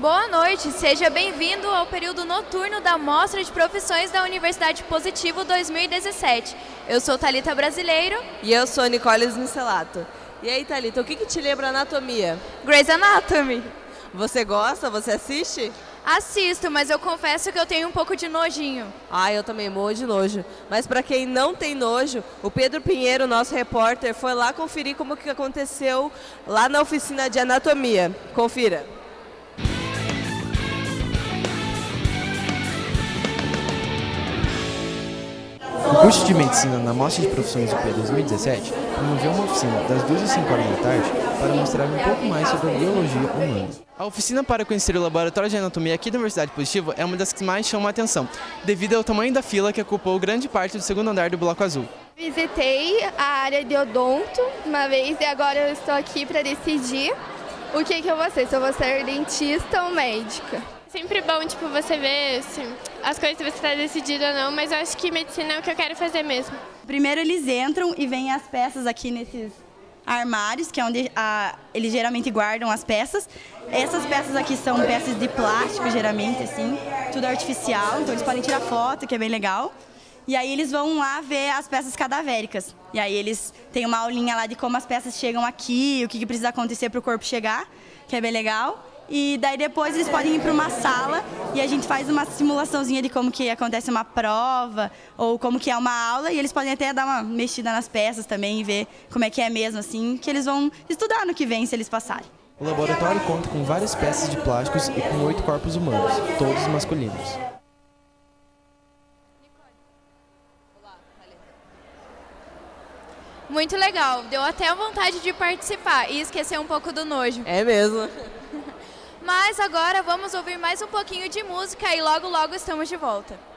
Boa noite, seja bem-vindo ao período noturno da Mostra de Profissões da Universidade Positivo 2017. Eu sou Thalita Brasileiro. E eu sou Nicole Micelato. E aí, Thalita, o que te lembra anatomia? Grey's Anatomy. Você gosta? Você assiste? Assisto, mas eu confesso que eu tenho um pouco de nojinho. Ah, eu também morro de nojo. Mas para quem não tem nojo, o Pedro Pinheiro, nosso repórter, foi lá conferir como que aconteceu lá na oficina de anatomia. Confira. O curso de Medicina na Mostra de Profissões UP 2017 promoveu uma oficina das 2 às 5 horas da tarde para mostrar um pouco mais sobre a biologia humana. A oficina para conhecer o laboratório de anatomia aqui da Universidade Positivo é uma das que mais chamam a atenção, devido ao tamanho da fila que ocupou grande parte do segundo andar do Bloco Azul. Visitei a área de odonto uma vez e agora eu estou aqui para decidir o que eu vou ser, se eu vou ser dentista ou médica. Sempre bom, você ver as coisas que você está decidido ou não, mas eu acho que medicina é o que eu quero fazer mesmo. Primeiro eles entram e vêm as peças aqui nesses armários, que é onde eles geralmente guardam as peças. Essas peças aqui são peças de plástico, geralmente, assim, tudo artificial, então eles podem tirar foto, que é bem legal. E aí eles vão lá ver as peças cadavéricas. E aí eles têm uma aulinha lá de como as peças chegam aqui, o que precisa acontecer para o corpo chegar, que é bem legal. E daí depois eles podem ir para uma sala e a gente faz uma simulaçãozinha de como que acontece uma prova ou como que é uma aula e eles podem até dar uma mexida nas peças também e ver como é que é mesmo, assim, que eles vão estudar no que vem se eles passarem. O laboratório conta com várias peças de plásticos e com 8 corpos humanos, todos masculinos. Muito legal, deu até vontade de participar e esquecer um pouco do nojo. É mesmo. Mas agora vamos ouvir mais um pouquinho de música e logo estamos de volta.